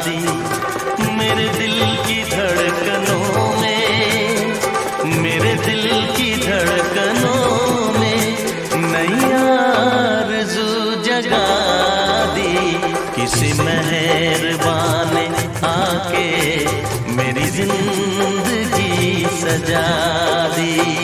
दी। मेरे दिल की धड़कनों में, मेरे दिल की धड़कनों में नई आरज़ू जगा दी। किसी मेहरबान ने आके मेरी जिंदगी सजा दी।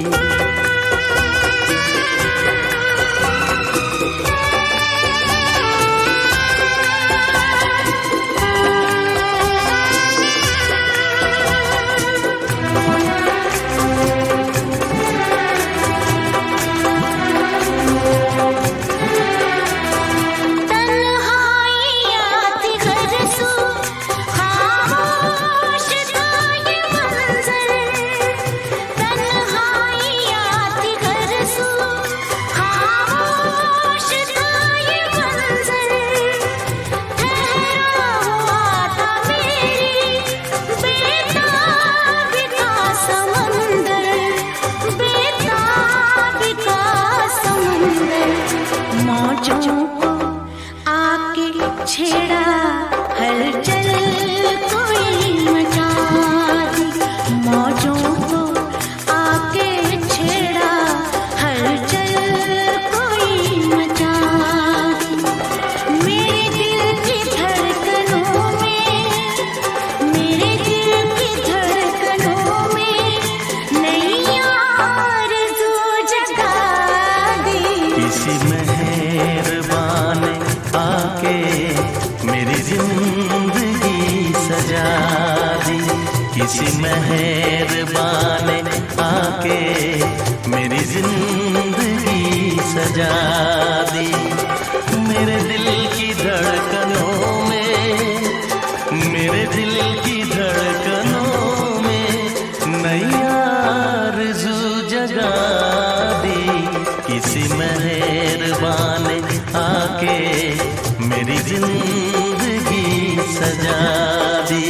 छेड़ा हलचल कोई मचा दी। मौजों को आके छेड़ा हलचल कोई मचा दी। मेरे दिल की धड़कनों में, मेरे दिल की धड़कनों में नई आरज़ू जगा दी। किसी मेहरबान आके मेरी जिंदगी सजा दी। किसी मेहरबान आके मेरी जिंदगी सजा दी। मेरे दिल की धड़कनों में, मेरे दिल की धड़कनों में नई आरज़ू जगा दी। किसी मेहरबान आके मेरी जिंदगी सजा दी।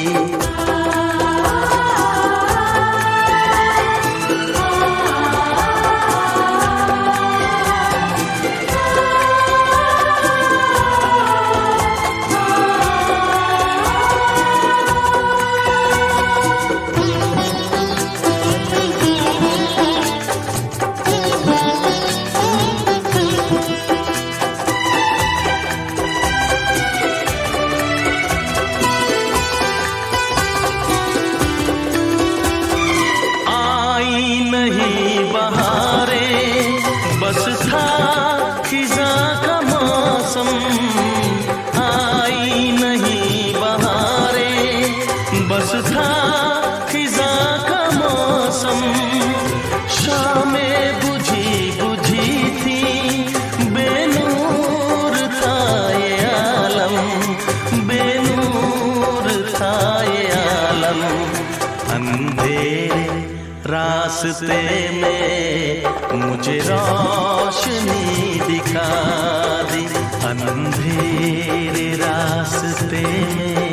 नहीं बहारे बस था खिज़ा का मौसम। आई नहीं बहारे बस था खिज़ा का मौसम। शामें बुझी बुझी थी, बेनूर था ये आलम, बेनूर था ये आलम। अंधेरे रास्ते में मुझे रोशनी दिखा दी। अंधेरे रास्ते में